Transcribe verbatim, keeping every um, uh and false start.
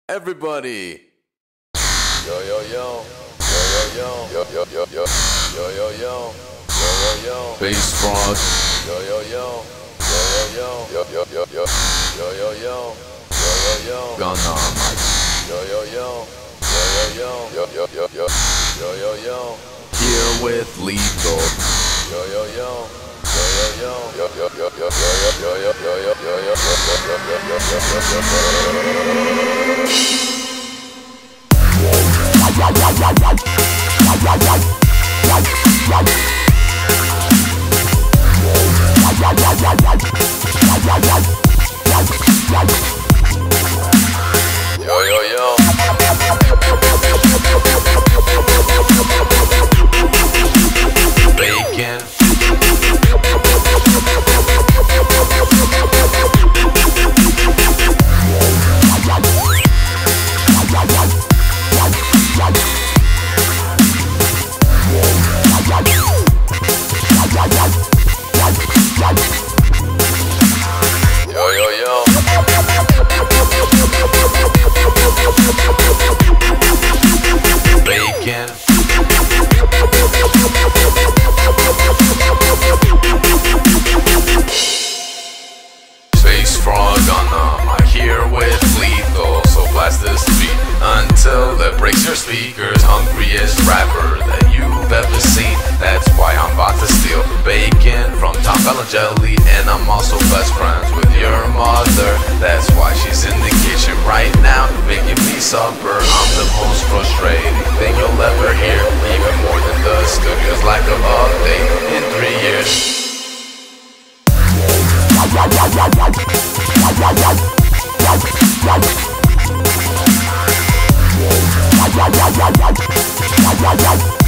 Everybody! Yo yo yo, yo yo yo, yo yo yo, yo yo yo, yo yo yo, Bass Frog. yo yo yo, yo yo yo, yo yo yo, yo yo yo, yo yo yo, Gun on mic. yo yo yo, yo yo yo, yo yo yo, yo yo yo, Here with Lethal. yo yo yo. Yo yo yo yo yo yo yo yo yo yo yo yo yo Bacon. Yo yo yo. Bacon. Bass Frog on the mic here with Lethal. So blast this beat until it breaks your speakers. Hungriest rapper that you've ever seen. That's why I'm about to steal bacon from Tom Jelly, and I'm also best friends with your mother. That's why she's in the kitchen right now making me supper. I'm the most frustrating thing you'll ever hear, even more than the studio's lack of update in three years. Yeah.